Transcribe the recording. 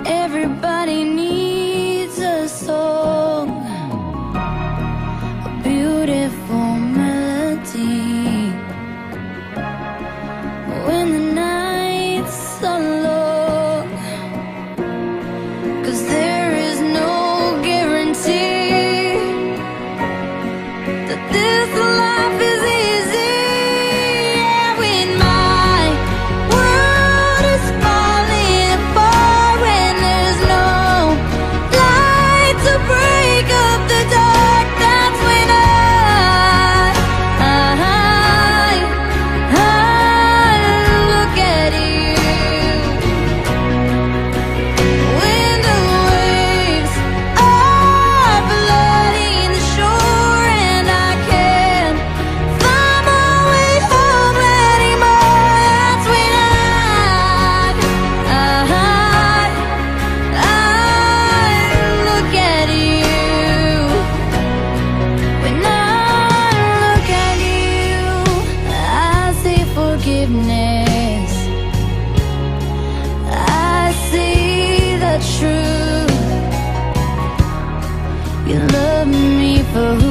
Everybody needs a song, a beautiful melody. When the nights are long, 'cause there is no guarantee that this life is easy. Yeah, when my world is falling apart, when there's no light to break up the dark, that's when I look at you. When the waves are flooding the shore and I can't find my way home anymore, that's when I look at you. When I look at you, I see forgiveness. I see the truth. You love me for who